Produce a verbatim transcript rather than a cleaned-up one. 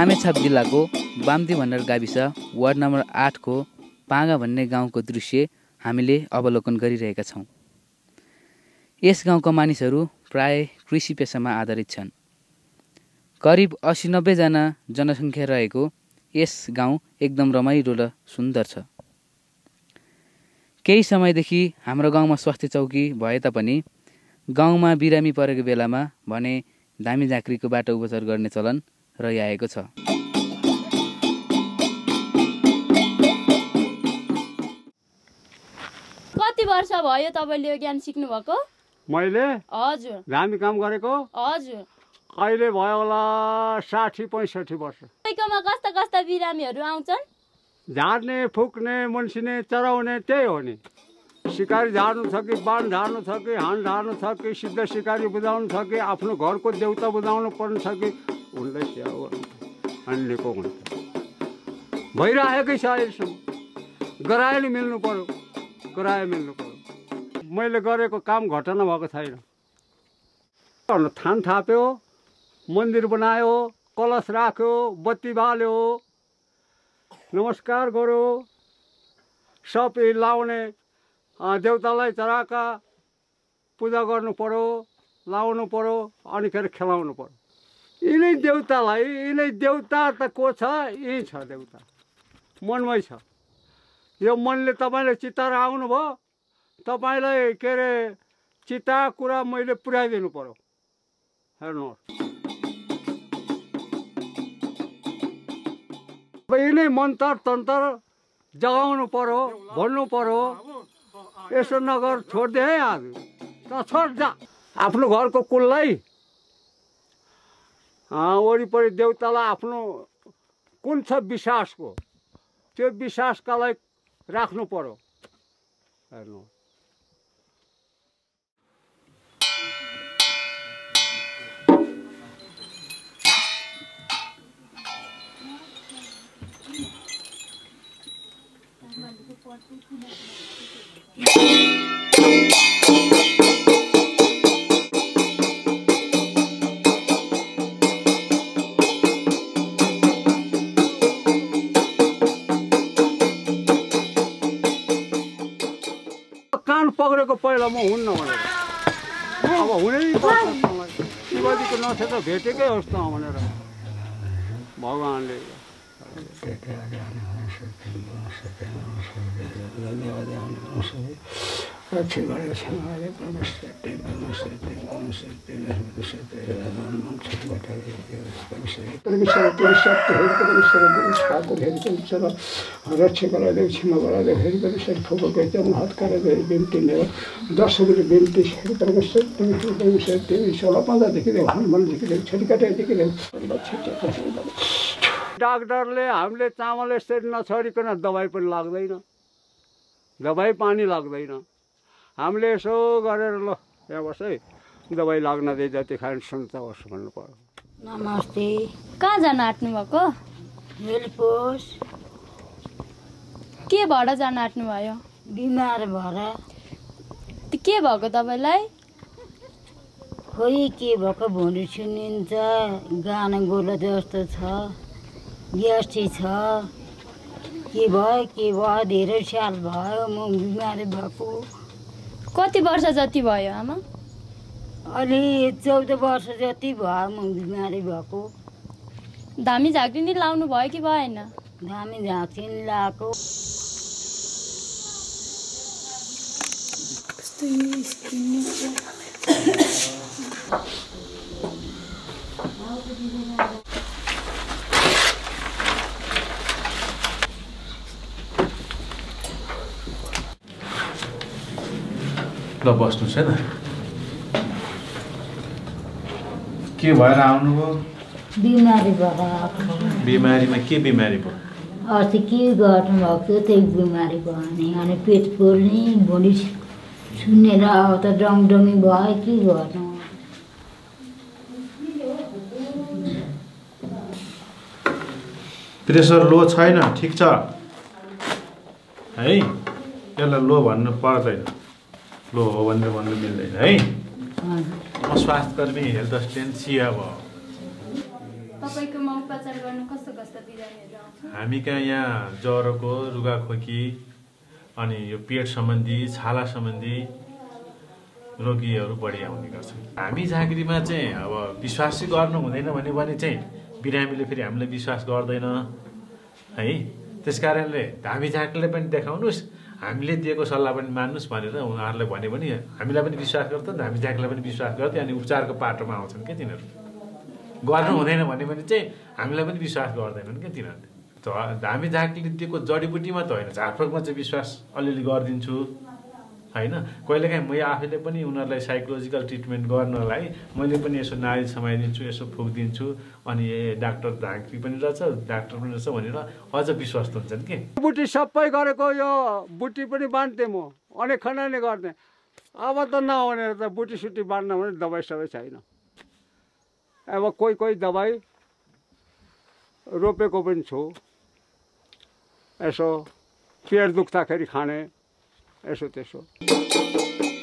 रामेछाप जिल्लाको बाम्ती भण्डार गाविस वार्ड नम्बर आठ को पागा भन्ने गाउँको दृश्य हामीले अवलोकन गरिरहेका छौँ। यस गाउँका मानिसहरू प्राय कृषि पेसामा आधारित छन्। करिब अस्सी नब्बे जना जनसङ्ख्या रहेको यस गाउँ एकदम रमाइलो र सुन्दर छ। केही समयदेखि हाम्रो गाउँमा स्वास्थ्य चौकी भए तापनि गाउँमा बिरामी परेको बेलामा भने धामी झाँक्रीको बाटो उपचार गर्ने चलन रहिआएको छ। कति वर्ष भयो तपाईले यो ज्ञान सिक्नु भएको? मैले हजुर धामी काम गरेको हजुर अहिले भयो होला साठी पैँसठी वर्ष। तपाईँकोमा कस्ता कस्ता बिरामीहरू आउँछन्? झार्ने, फुक्ने, मुन्सिने, चराउने त्यही हो नि। शिकारी झार्नु छ कि बाण झार्नु छ कि हान झार्नु छ कि सिद्ध शिकारी बुझाउनु छ कि आफ्नो घरको देउता बुझाउनु पर्ने छ कि उनलाई स्याउ अन्यको हुन्छ भइरहेकै छ। अहिलेसम्म गरायो मिल्नु पर्यो, गरायो मिल्नु पर्यो। मैले गरेको काम घटना भएको छैन। थान थाप्यो, मन्दिर बनायो, कलश राख्यो, बत्ती बाल्यो, नमस्कार गर्यो, सबै लाउने देउतालाई चराका पूजा गर्नु पर्यो, लाउनु पर्यो, अनि फेरि खेलाउनु पर्यो। यिनै देउतालाई, यिनै देउता त को छ? यही छ देउता, मनमै छ। यो मनले तपाईँले चित्ताएर आउनुभयो, तपाईँलाई के अरे चित्ता कुरा मैले पुर्याइदिनु पर्यो। हेर्नुहोस्, अब यिनै मन्तर तन्त्र जगाउनु पर्यो, भन्नु पर्यो। यसो नगर, छोडिदे है आज त छोड जा। आफ्नो घरको कुललाई वरिपरि देउतालाई आफ्नो कुन छ विश्वासको, त्यो विश्वासकालाई राख्नु पर्यो। हेर्नु कान पक्रेको पहिला म हुन्न भनेर, अब हुनै पर्छ। शिवजीको नक्षत्र भेटेकै होस् त भनेर भगवान्ले रक्षकलाई देऊ, क्षमालाई देऊ, हेरी परमेश्वर फोको कहते हैं हाथ करे गए बिनती मेरा दर्शक की बिनती हेरी परमेश्वर परमेश्वर परमेश्वर तेरी सोलह पंद्रह देखी दे हनुमान देखी दे छड़ी काटे देखी दे। डाक्टरले हामीले चामल यसरी नछरिकन दबाई पनि लाग्दैन, दबाई पानी लाग्दैन। हामीले यसो गरेर ल यहाँ बस है, दबाई लाग्न दे, जति खाने सुन्छ होस् भन्नु पर्यो। नमस्ते। कहाँ जान आँट्नु भएको? हेलपोस। के भएर जान आँट्नु भयो? बिमार भएर। के भएको तपाईँलाई? खोइ के भएको भुँडी सुनिन्छ, गाना गोलो जस्तो छ, ग्यास्ट्रिक छ, के भयो के भयो धेरै साल भयो म बिमारी भएको। कति वर्ष जति भयो आमा? अलि चौध वर्ष जति भयो म बिमारी भएको। धामी झाँक्री नि लाउनु भयो कि भएन? धामी झाँक्री नि लगाएको। ल बस्नुहोस् है त। के भएर आउनुभयो? बिमारी भएर आएको। बिमारीमा के बिमारी भयो? अस्ति के गर्नु भएको थियो त्यही बिमारी भयो नि, अनि पेट पोल्ने, भुँडी सुन्नेर अब त डङडङ्गी भयो, के गर्नु। प्रेसर लो छैन, ठिक छ है? यसलाई लो भन्नु पर्दैन, लो हो भनेर भन्नु मिल्दैन है। म स्वास्थ्यकर्मी हेल्थ एसिस्टेन्ट सिया भयो। तपाईँकोमा उपचार गर्न कस्तो कस्तो बिरामीहरू आउँछ? हामी कहाँ यहाँ ज्वरोको, रुगाखोकी अनि यो पेट सम्बन्धी, छाला सम्बन्धी रोगीहरू बढी आउने गर्छन्। हामी झाँक्रीमा चाहिँ अब विश्वास गर्नु हुँदैन भने भने चाहिँ बिरामीले फेरि हामीलाई विश्वास गर्दैन है। त्यस कारणले धामी झाँक्रीले पनि देखाउनुहोस्, हामीले दिएको सल्लाह पनि मान्नुहोस् भनेर उहाँहरूलाई भन्यो भने हामीलाई पनि विश्वास गर्छ, धामी झाँक्रीलाई पनि विश्वास गर्थे अनि उपचारको पाटोमा आउँछन् क्या तिनीहरू। गर्नु हुँदैन भन्यो भने चाहिँ हामीलाई पनि विश्वास गर्दैनन् क्या तिनीहरूले। धामी झाँक्रीले दिएको जडीबुटीमा त होइन, झारफुकमा चाहिँ विश्वास अलिअलि गरिदिन्छु होइन। कहिलेकाहीँ म आफैले पनि उनीहरूलाई साइकोलोजिकल ट्रिटमेन्ट गर्नलाई मैले पनि यसो नारी समाइदिन्छु, यसो फुकिदिन्छु अनि ए डाक्टर झाँक्री पनि रहेछ, डाक्टर पनि रहेछ भनेर अझ विश्वस्त हुन्छन् कि। बुटी सबै गरेको यो बुटी पनि बाँड्थेँ म, अनेक खनाले गर्थेँ। अब त नहुनेर त बुटी सुटी बाँड्न भने दबाई सबै छैन। अब कोही कोही दबाई रोपेको पनि छु, यसो पेट दुख्दाखेरि खाने यसो त्यसो।